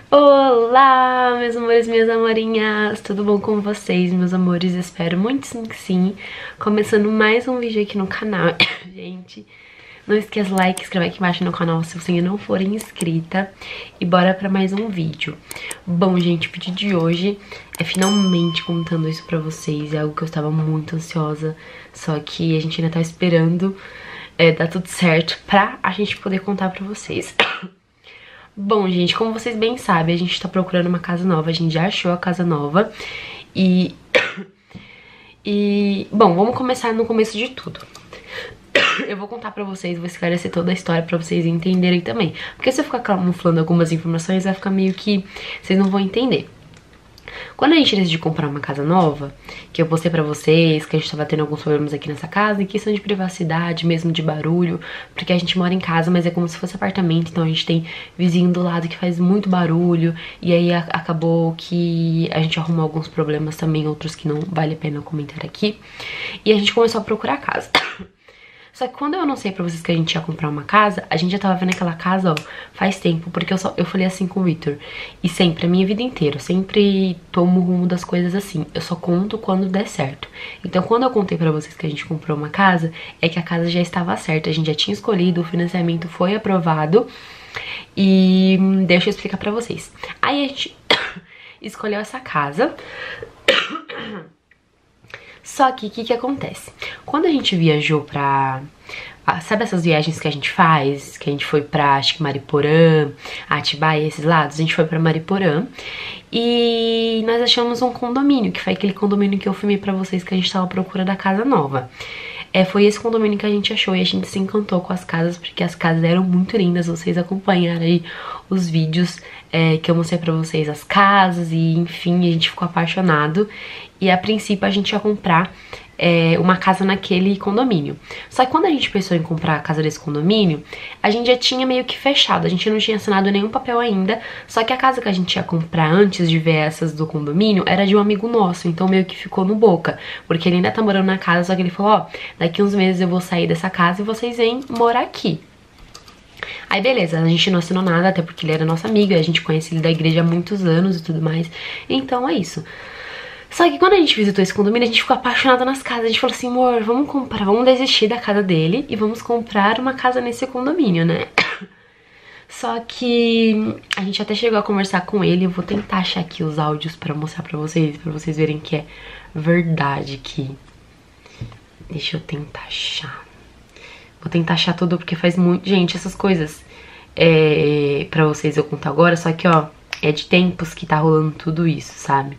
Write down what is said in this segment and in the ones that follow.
Olá, meus amores, minhas amorinhas, tudo bom com vocês, meus amores? Espero muito sim que sim. Começando mais um vídeo aqui no canal. Gente, não esqueça like, inscrever aqui embaixo no canal se você ainda não for inscrita. E bora pra mais um vídeo. Bom, gente, o vídeo de hoje é finalmente contando isso pra vocês. É algo que eu estava muito ansiosa, só que a gente ainda tá esperando dar tudo certo pra a gente poder contar pra vocês. Bom, gente, como vocês bem sabem, a gente tá procurando uma casa nova, a gente já achou a casa nova e... bom, vamos começar no começo de tudo. Eu vou contar pra vocês, vou esclarecer toda a história pra vocês entenderem também. Porque se eu ficar camuflando algumas informações, vai ficar meio que... vocês não vão entender. Quando a gente decidiu comprar uma casa nova, que eu postei pra vocês, que a gente tava tendo alguns problemas aqui nessa casa, em questão de privacidade, mesmo de barulho, porque a gente mora em casa, mas é como se fosse apartamento, então a gente tem vizinho do lado que faz muito barulho, e aí acabou que a gente arrumou alguns problemas também, outros que não vale a pena comentar aqui, e a gente começou a procurar a casa. Só que quando eu anunciei pra vocês que a gente ia comprar uma casa, a gente já tava vendo aquela casa, ó, faz tempo, porque eu falei assim com o Victor. E sempre, a minha vida inteira, eu sempre tomo o rumo das coisas assim. Eu só conto quando der certo. Então, quando eu contei pra vocês que a gente comprou uma casa, é que a casa já estava certa. A gente já tinha escolhido, o financiamento foi aprovado. E deixa eu explicar pra vocês. Aí a gente escolheu essa casa. Só que o que acontece? Quando a gente viajou pra... sabe essas viagens que a gente faz? Que a gente foi pra, acho que Mariporã, Atibaia, esses lados? A gente foi pra Mariporã e nós achamos um condomínio, que foi aquele condomínio que eu filmei pra vocês que a gente tava à procura da casa nova. Foi esse condomínio que a gente achou e a gente se encantou com as casas, porque as casas eram muito lindas. Vocês acompanharam aí os vídeos que eu mostrei pra vocês, as casas, e enfim, a gente ficou apaixonado. E a princípio a gente ia comprar uma casa naquele condomínio. Só que quando a gente pensou em comprar a casa desse condomínio, a gente já tinha meio que fechado, a gente não tinha assinado nenhum papel ainda. Só que a casa que a gente ia comprar antes de ver essas do condomínio era de um amigo nosso, então meio que ficou no boca, porque ele ainda tá morando na casa, só que ele falou, ó, daqui uns meses eu vou sair dessa casa e vocês vêm morar aqui. Aí beleza, a gente não assinou nada, até porque ele era nosso amigo, e a gente conhece ele da igreja há muitos anos e tudo mais. Então é isso. Só que quando a gente visitou esse condomínio, a gente ficou apaixonada nas casas. A gente falou assim, amor, vamos comprar, vamos desistir da casa dele e vamos comprar uma casa nesse condomínio, né? Só que a gente até chegou a conversar com ele. Eu vou tentar achar aqui os áudios pra mostrar pra vocês verem que é verdade que... Deixa eu tentar achar. Vou tentar achar tudo porque faz muito... Gente, essas coisas pra vocês eu conto agora, só que ó, é de tempos que tá rolando tudo isso, sabe?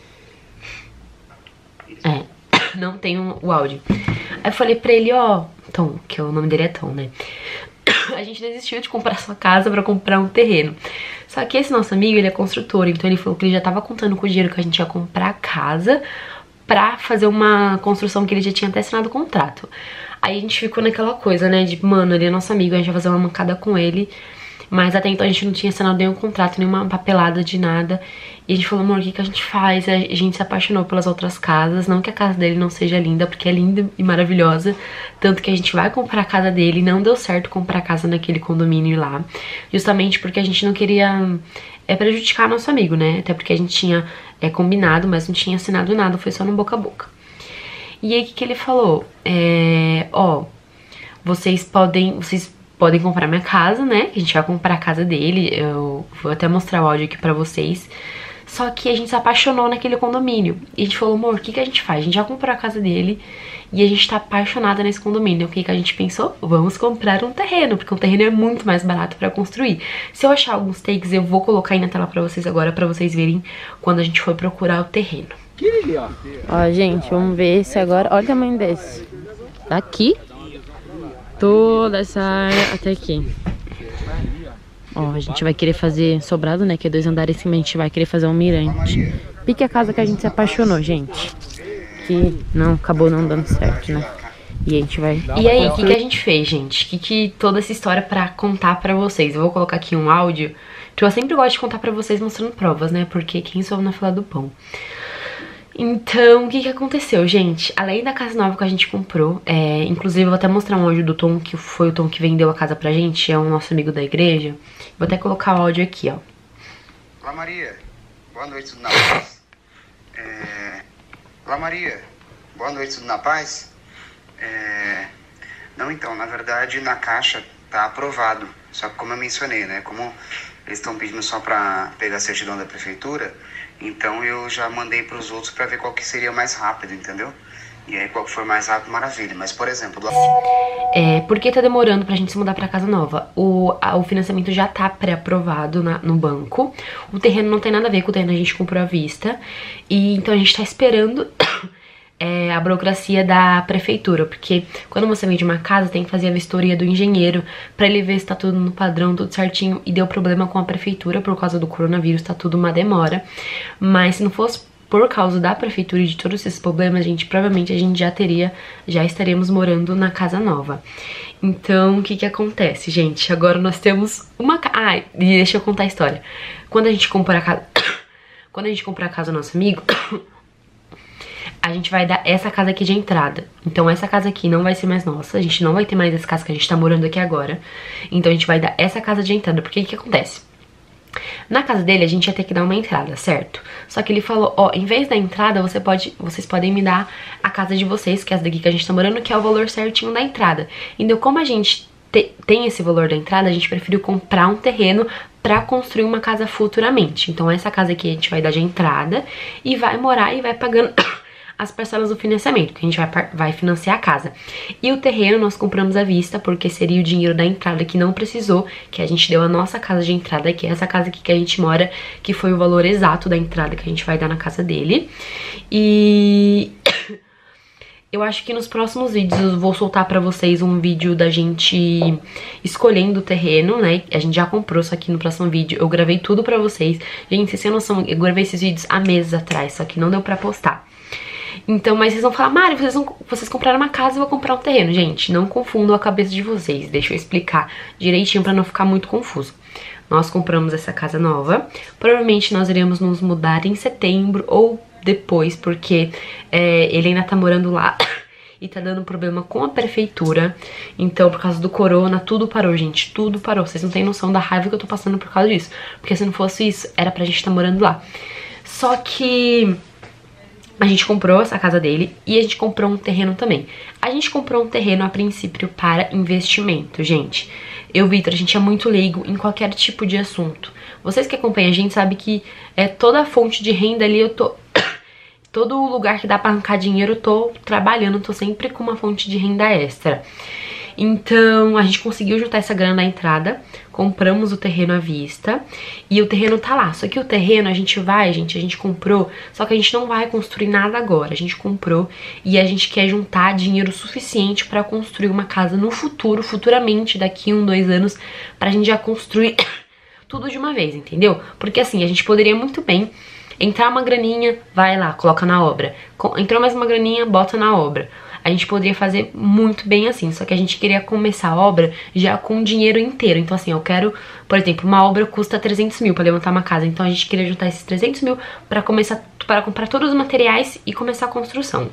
Não tem o áudio. Aí eu falei pra ele, ó, Tom, que o nome dele é Tom, né? A gente desistiu de comprar sua casa pra comprar um terreno. Só que esse nosso amigo, ele é construtor, então ele falou que ele já tava contando com o dinheiro que a gente ia comprar a casa pra fazer uma construção que ele já tinha até assinado o contrato. Aí a gente ficou naquela coisa, né, de, mano, ele é nosso amigo, a gente vai fazer uma mancada com ele. Mas até então a gente não tinha assinado nenhum contrato, nenhuma papelada de nada. E a gente falou, amor, o que a gente faz? A gente se apaixonou pelas outras casas. Não que a casa dele não seja linda, porque é linda e maravilhosa. Tanto que a gente vai comprar a casa dele. Não deu certo comprar a casa naquele condomínio lá. Justamente porque a gente não queria prejudicar nosso amigo, né? Até porque a gente tinha combinado, mas não tinha assinado nada. Foi só no boca a boca. E aí o que ele falou? Ó, vocês podem comprar minha casa, né? A gente vai comprar a casa dele. Eu vou até mostrar o áudio aqui pra vocês. Só que a gente se apaixonou naquele condomínio. E a gente falou, amor, o que a gente faz? A gente já comprou a casa dele e a gente tá apaixonada nesse condomínio. O que a gente pensou? Vamos comprar um terreno, porque um terreno é muito mais barato pra construir. Se eu achar alguns takes, eu vou colocar aí na tela pra vocês agora, pra vocês verem quando a gente for procurar o terreno. Ó, gente, vamos ver esse agora. Olha o tamanho desse. Daqui toda essa área até aqui. Ó, a gente vai querer fazer sobrado, né? Que é 2 andares em cima, a gente vai querer fazer um mirante. Pique a casa que a gente se apaixonou, gente. Que não, acabou não dando certo, né? E a gente vai... E aí, o que a gente fez, gente? Que toda essa história pra contar pra vocês? Eu vou colocar aqui um áudio que eu sempre gosto de contar pra vocês mostrando provas, né? Porque quem soube na fila do pão. Então, o que aconteceu, gente? Além da casa nova que a gente comprou, inclusive eu vou até mostrar um áudio do Tom, que foi o Tom que vendeu a casa pra gente, é um nosso amigo da igreja. Vou até colocar o áudio aqui, ó. Olá, Maria. Boa noite, tudo na paz? Olá, Maria. Boa noite, tudo na paz? Não, então, na verdade, na caixa tá aprovado. Só que como eu mencionei, né? Como eles estão pedindo só para pegar a certidão da prefeitura, então eu já mandei para os outros para ver qual que seria mais rápido, entendeu? E aí, qual que for mais rápido, maravilha. Mas, por exemplo... Por que tá demorando pra gente se mudar pra casa nova? O financiamento já tá pré-aprovado no banco. O terreno não tem nada a ver com o terreno, a gente comprou à vista. E então a gente tá esperando a burocracia da prefeitura. Porque quando você vende uma casa, tem que fazer a vistoria do engenheiro pra ele ver se tá tudo no padrão, tudo certinho. E deu problema com a prefeitura por causa do coronavírus, tá tudo uma demora. Mas se não fosse por causa da prefeitura e de todos esses problemas, provavelmente a gente já estaríamos morando na casa nova. Então, o que acontece, gente? Agora nós temos uma casa... Ah, e deixa eu contar a história. Quando a gente comprar a casa... Quando a gente comprar a casa do nosso amigo, a gente vai dar essa casa aqui de entrada. Então essa casa aqui não vai ser mais nossa, a gente não vai ter mais essa casa que a gente tá morando aqui agora. Então a gente vai dar essa casa de entrada, porque o que acontece? Na casa dele a gente ia ter que dar uma entrada, certo? Só que ele falou, ó, em vez da entrada vocês podem me dar a casa de vocês, que é essa daqui que a gente tá morando, que é o valor certinho da entrada. Então como a gente tem esse valor da entrada, a gente preferiu comprar um terreno pra construir uma casa futuramente. Então essa casa aqui a gente vai dar de entrada e vai morar e vai pagando as parcelas do financiamento, que a gente vai financiar a casa. E o terreno nós compramos à vista, porque seria o dinheiro da entrada que não precisou, que a gente deu a nossa casa de entrada, que é essa casa aqui que a gente mora, que foi o valor exato da entrada que a gente vai dar na casa dele. E eu acho que nos próximos vídeos eu vou soltar pra vocês um vídeo da gente escolhendo o terreno, né? A gente já comprou, só que no próximo vídeo eu gravei tudo pra vocês. Gente, vocês têm noção, eu gravei esses vídeos há meses atrás, só que não deu pra postar. Então, mas vocês vão falar, Mari, vocês compraram uma casa e eu vou comprar um terreno. Gente, não confundam a cabeça de vocês. Deixa eu explicar direitinho pra não ficar muito confuso. Nós compramos essa casa nova. Provavelmente nós iremos nos mudar em setembro ou depois, porque ele ainda tá morando lá e tá dando problema com a prefeitura. Então, por causa do corona, tudo parou, gente. Tudo parou. Vocês não têm noção da raiva que eu tô passando por causa disso. Porque se não fosse isso, era pra gente tá morando lá. Só que a gente comprou essa casa dele e a gente comprou um terreno também. A gente comprou um terreno a princípio para investimento, gente. Eu, Vitor, a gente é muito leigo em qualquer tipo de assunto. Vocês que acompanham a gente sabem que toda a fonte de renda ali eu tô... Todo lugar que dá pra arrancar dinheiro eu tô trabalhando, tô sempre com uma fonte de renda extra. Então, a gente conseguiu juntar essa grana na entrada, compramos o terreno à vista e o terreno tá lá. Só que o terreno a gente comprou, só que a gente não vai construir nada agora. A gente comprou e a gente quer juntar dinheiro suficiente pra construir uma casa no futuro, futuramente, daqui 1, 2 anos, pra gente já construir tudo de uma vez, entendeu? Porque assim, a gente poderia muito bem entrar uma graninha, vai lá, coloca na obra. Entrou mais uma graninha, bota na obra. A gente poderia fazer muito bem assim, só que a gente queria começar a obra já com o dinheiro inteiro. Então assim, eu quero, por exemplo, uma obra custa 300 mil pra levantar uma casa. Então a gente queria juntar esses 300 mil pra comprar todos os materiais e começar a construção.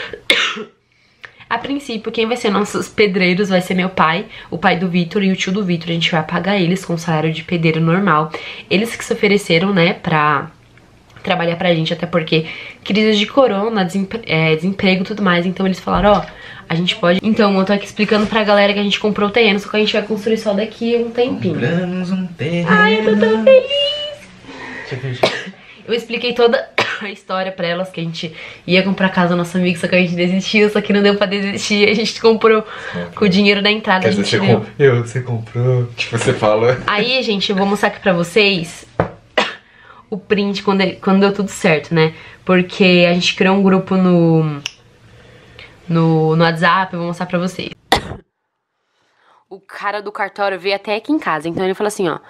A princípio, quem vai ser nossos pedreiros vai ser meu pai, o pai do Vitor e o tio do Vitor. A gente vai pagar eles com salário de pedreiro normal. Eles que se ofereceram, né, pra trabalhar pra gente, até porque crise de corona, desemprego e tudo mais. Então eles falaram, ó, a gente pode... Então eu tô aqui explicando pra galera que a gente comprou o terreno, só que a gente vai construir só daqui a um tempinho. Compramos um terreno. Ai, eu tô tão feliz. Eu expliquei toda a história pra elas, que a gente ia comprar casa do nosso amigo, só que a gente desistiu, só que não deu pra desistir. A gente comprou com o dinheiro da entrada. Você comprou, tipo, você fala. Aí, gente, eu vou mostrar aqui pra vocês o print quando deu tudo certo, né? Porque a gente criou um grupo no WhatsApp, eu vou mostrar pra vocês. O cara do cartório veio até aqui em casa, então ele falou assim, ó...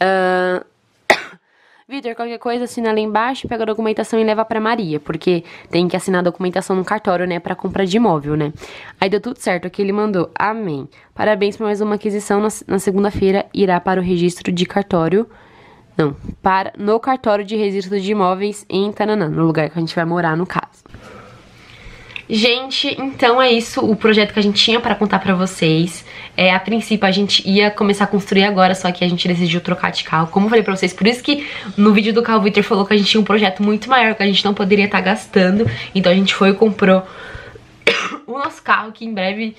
Vitor, qualquer coisa, assina ali embaixo, pega a documentação e leva pra Maria, porque tem que assinar a documentação no cartório, né, pra compra de imóvel, né. Aí deu tudo certo, aqui ele mandou, amém. Parabéns por mais uma aquisição, na segunda-feira irá para o registro de cartório... Não, no cartório de registro de imóveis em Tananã, no lugar que a gente vai morar, no caso. Gente, então é isso o projeto que a gente tinha pra contar pra vocês. A princípio a gente ia começar a construir agora, só que a gente decidiu trocar de carro, como eu falei pra vocês. Por isso que no vídeo do carro o Victor falou que a gente tinha um projeto muito maior, que a gente não poderia estar gastando. Então a gente foi e comprou o nosso carro, que em breve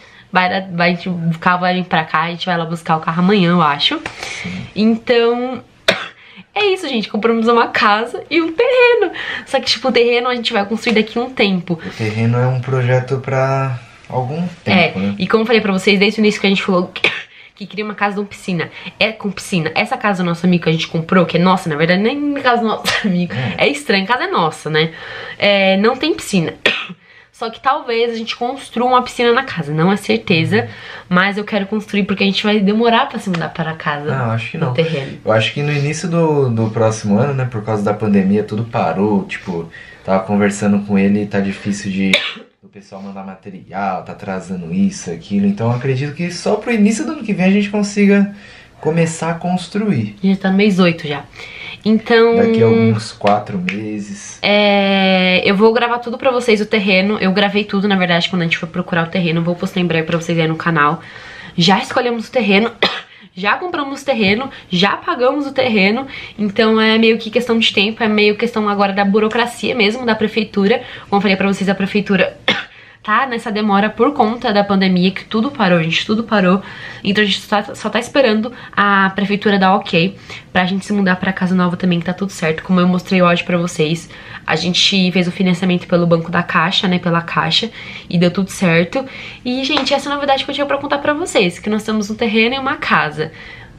o carro vai vir pra cá. A gente vai lá buscar o carro amanhã, eu acho. Então... é isso, gente, compramos uma casa e um terreno. Só que, tipo, o terreno a gente vai construir daqui a um tempo. O terreno é um projeto pra algum tempo, né? E como eu falei pra vocês, desde o início que a gente falou que queria uma casa com piscina. Com piscina. Essa casa do nosso amigo que a gente comprou, que é nossa, na verdade, nem casa do nosso amigo. É estranho, a casa é nossa, né? Não tem piscina. Só que talvez a gente construa uma piscina na casa, não é certeza, mas eu quero construir porque a gente vai demorar pra se mudar para a casa. Não, acho que não. Terreno. Eu acho que no início do próximo ano, né, por causa da pandemia, tudo parou, tipo, tava conversando com ele, tá difícil o pessoal mandar material, tá atrasando isso, aquilo, então eu acredito que só pro início do ano que vem a gente consiga começar a construir. A gente tá no mês 8 já. Então... daqui a alguns 4 meses. Eu vou gravar tudo pra vocês, o terreno. Eu gravei tudo, na verdade, quando a gente for procurar o terreno. Vou postar em breve pra vocês aí no canal. Já escolhemos o terreno, já compramos o terreno, já pagamos o terreno. Então é meio que questão de tempo, é meio questão agora da burocracia mesmo, da prefeitura. Como eu falei pra vocês, a prefeitura... tá nessa demora por conta da pandemia, que tudo parou, gente, tudo parou. Então a gente só tá esperando a prefeitura dar ok pra gente se mudar pra casa nova também, que tá tudo certo. Como eu mostrei hoje pra vocês, a gente fez o financiamento pelo banco da Caixa, né, pela Caixa, e deu tudo certo. E, gente, essa é a novidade que eu tinha pra contar pra vocês, que nós temos um terreno e uma casa.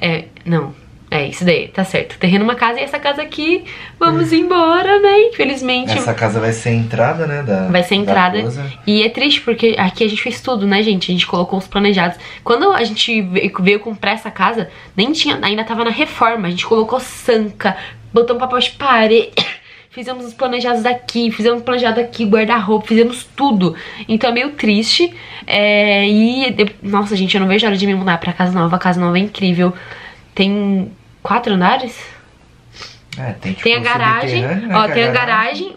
Isso daí, tá certo. Terreno, uma casa, e essa casa aqui, vamos embora, né? Infelizmente. Essa casa vai ser a entrada, né? Vai ser a entrada. E é triste porque aqui a gente fez tudo, né, gente? A gente colocou os planejados. Quando a gente veio comprar essa casa, nem tinha, ainda tava na reforma. A gente colocou sanca, botamos papel de parede, fizemos os planejados daqui, fizemos planejado aqui, guarda-roupa, fizemos tudo. Então é meio triste. Nossa, gente, eu não vejo a hora de me mudar pra casa nova. A casa nova é incrível. Tem 4 andares? Tem a garagem, tem a garagem,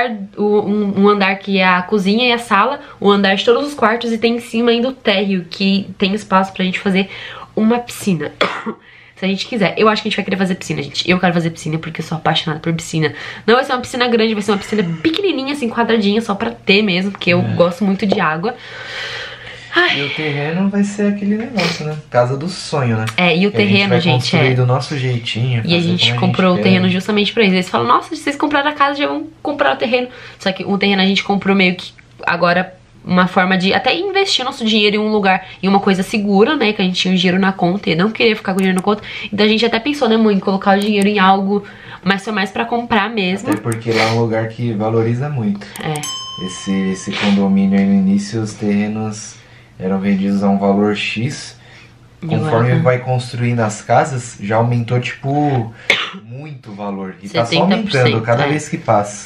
um andar que é a cozinha e a sala, um andar de todos os quartos, e tem em cima ainda o térreo, que tem espaço pra gente fazer uma piscina. Se a gente quiser. Eu acho que a gente vai querer fazer piscina, gente. Eu quero fazer piscina porque eu sou apaixonada por piscina. Não vai ser uma piscina grande, vai ser uma piscina pequenininha, assim, quadradinha, só pra ter mesmo, porque eu gosto muito de água. Ai. E o terreno vai ser aquele negócio, né? Casa do sonho, né? E o terreno, gente, construir do nosso jeitinho. E a gente comprou o terreno justamente pra isso. Eles falam, nossa, vocês compraram a casa, já vão comprar o terreno. Só que o terreno a gente comprou meio que agora uma forma de até investir nosso dinheiro em um lugar, em uma coisa segura, né? Que a gente tinha o dinheiro na conta e não queria ficar com o dinheiro na conta. Então a gente até pensou, né, mãe, em colocar o dinheiro em algo, mas foi mais pra comprar mesmo. Até porque lá é um lugar que valoriza muito. Esse condomínio aí no início, os terrenos eram vendidos a um valor X. Conforme vai construindo as casas, já aumentou, tipo, muito o valor. E tá só aumentando cada vez que passa.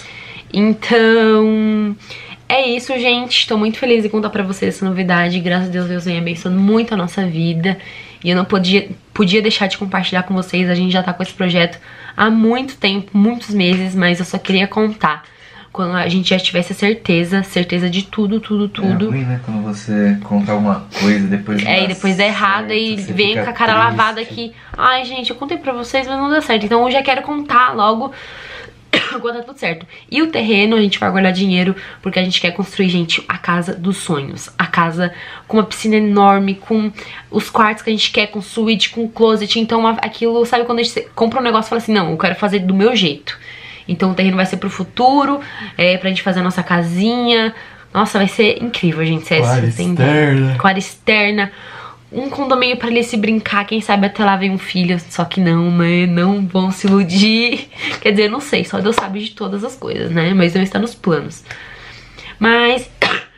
Então, é isso, gente. Tô muito feliz de contar pra vocês essa novidade. Graças a Deus, Deus vem abençoando muito a nossa vida. E eu não podia deixar de compartilhar com vocês. A gente já tá com esse projeto há muito tempo, muitos meses, mas eu só queria contar quando a gente já tivesse a certeza de tudo. É ruim, né? Quando você conta alguma coisa, depois depois dá errado e vem com a cara lavada aqui. Ai, gente, eu contei pra vocês, mas não deu certo. Então eu já quero contar logo quando tá tudo certo. E o terreno, a gente vai guardar dinheiro, porque a gente quer construir, gente, a casa dos sonhos. A casa com uma piscina enorme, com os quartos que a gente quer, com suíte, com closet. Então aquilo, sabe, quando a gente compra um negócio e fala assim, não, eu quero fazer do meu jeito. Então o terreno vai ser pro futuro, pra gente fazer a nossa casinha. Nossa, vai ser incrível, gente. Com área externa. Um condomínio pra ele se brincar. Quem sabe até lá vem um filho. Só que não, né? Não vão se iludir. Quer dizer, não sei. Só Deus sabe de todas as coisas, né? Mas não está nos planos. Mas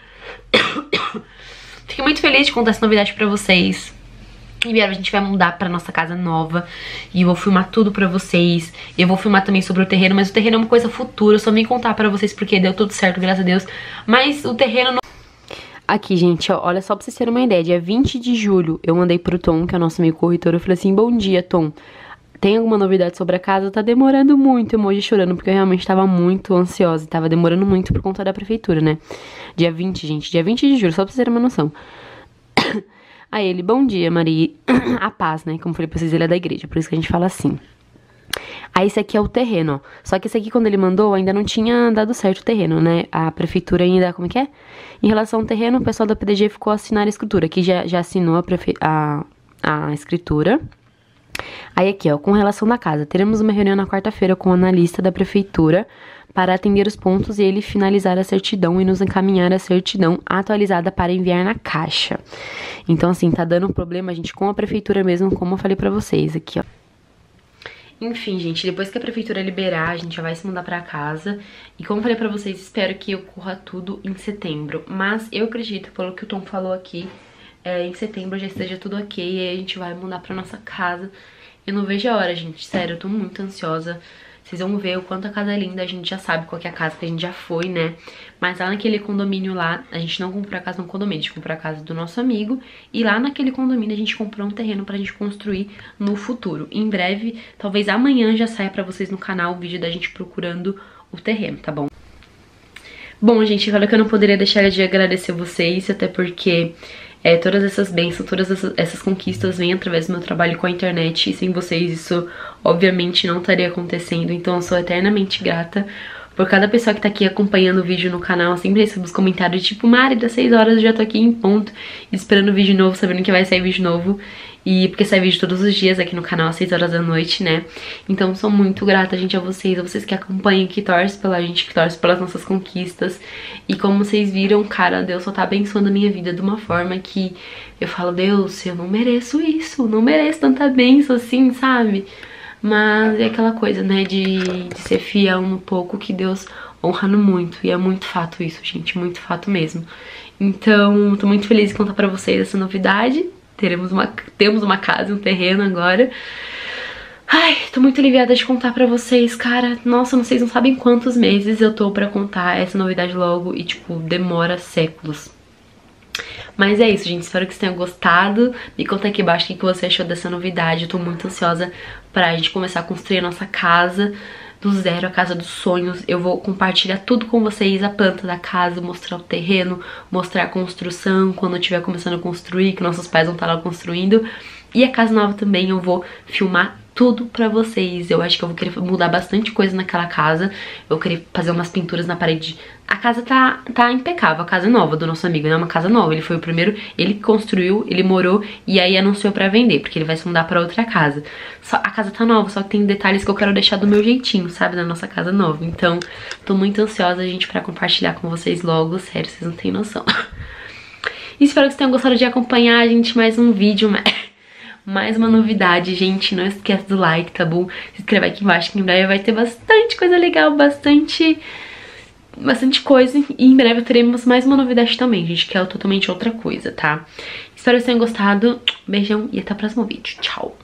fiquei muito feliz de contar essa novidade pra vocês. Em breve a gente vai mudar pra nossa casa nova e eu vou filmar tudo pra vocês. Eu vou filmar também sobre o terreno, mas o terreno é uma coisa futura. Eu só vim contar pra vocês porque deu tudo certo, graças a Deus. Mas o terreno não... Aqui, gente, ó, olha só pra vocês terem uma ideia. Dia 20 de julho eu mandei pro Tom, que é o nosso amigo corretor. Eu falei assim, bom dia, Tom. tem alguma novidade sobre a casa? Tá demorando muito, emoji chorando, porque eu realmente tava muito ansiosa. Tava demorando muito por conta da prefeitura, né? Dia 20, gente. Dia 20 de julho, só pra vocês terem uma noção. Aí ele, bom dia, Maria. A paz, né? Como eu falei pra vocês, ele é da igreja, por isso que a gente fala assim. Aí esse aqui é o terreno, ó. Só que esse aqui, quando ele mandou, ainda não tinha dado certo o terreno, né? A prefeitura ainda, como é que é? Em relação ao terreno, o pessoal da PDG ficou a assinar a escritura. Aqui já assinou a escritura. Aí aqui, ó, com relação da casa, teremos uma reunião na quarta-feira com o analista da prefeitura para atender os pontos e ele finalizar a certidão e nos encaminhar a certidão atualizada para enviar na caixa. Então, assim, tá dando problema, gente, com a prefeitura mesmo, como eu falei pra vocês aqui, ó. Enfim, gente, depois que a prefeitura liberar, a gente já vai se mudar pra casa. E como eu falei pra vocês, espero que ocorra tudo em setembro. Mas eu acredito, pelo que o Tom falou aqui, em setembro já esteja tudo ok e aí a gente vai mudar pra nossa casa. Eu não vejo a hora, gente, sério, eu tô muito ansiosa. Vocês vão ver o quanto a casa é linda, a gente já sabe qual que é a casa que a gente já foi, né? Mas lá naquele condomínio lá, a gente não comprou a casa no condomínio, a gente comprou a casa do nosso amigo. E lá naquele condomínio a gente comprou um terreno pra gente construir no futuro. Em breve, talvez amanhã já saia pra vocês no canal o vídeo da gente procurando o terreno, tá bom? Bom, gente, olha que eu não poderia deixar de agradecer vocês, até porque... todas essas bênçãos, todas essas conquistas vêm através do meu trabalho com a internet. E sem vocês isso, obviamente, não estaria acontecendo. Então eu sou eternamente grata por cada pessoa que tá aqui acompanhando o vídeo no canal. Eu sempre recebo os comentários tipo, Mari, das 6 horas eu já tô aqui em ponto, esperando vídeo novo, sabendo que vai sair vídeo novo. E porque sai vídeo todos os dias aqui no canal às 6 horas da noite, né? Então sou muito grata, gente, a vocês que acompanham, que torcem pela gente, que torcem pelas nossas conquistas. E como vocês viram, cara, Deus só tá abençoando a minha vida de uma forma que eu falo, Deus, eu não mereço isso, não mereço tanta bênção assim, sabe? Mas é aquela coisa, né, de ser fiel no pouco que Deus honra no muito. E é muito fato isso, gente, muito fato mesmo. Então, tô muito feliz de contar pra vocês essa novidade. Temos uma casa, um terreno agora. Ai, tô muito aliviada de contar pra vocês, cara. Nossa, vocês não sabem quantos meses eu tô pra contar essa novidade logo. E, tipo, demora séculos. Mas é isso, gente. Espero que vocês tenham gostado. Me conta aqui embaixo o que você achou dessa novidade. Eu tô muito ansiosa pra gente começar a construir a nossa casa do zero, a casa dos sonhos. Eu vou compartilhar tudo com vocês, a planta da casa, mostrar o terreno, mostrar a construção, quando eu estiver começando a construir, que nossos pais vão estar lá construindo. E a casa nova também eu vou filmar tudo pra vocês. Eu acho que eu vou querer mudar bastante coisa naquela casa. Eu vou querer fazer umas pinturas na parede. A casa tá impecável, a casa é nova do nosso amigo, né? Uma casa nova, ele foi o primeiro, ele construiu, ele morou e aí anunciou pra vender, porque ele vai se mudar pra outra casa. A casa tá nova, só que tem detalhes que eu quero deixar do meu jeitinho, sabe? Da nossa casa nova. Então, tô muito ansiosa, gente, pra compartilhar com vocês logo, sério, vocês não têm noção. E espero que vocês tenham gostado de acompanhar, gente, mais um vídeo, mais uma novidade, gente. Não esquece do like, tá bom? Se inscreve aqui embaixo que em breve vai ter bastante coisa legal, bastante coisa. E em breve teremos mais uma novidade também, gente, que é totalmente outra coisa, tá? Espero que vocês tenham gostado. Beijão e até o próximo vídeo. Tchau!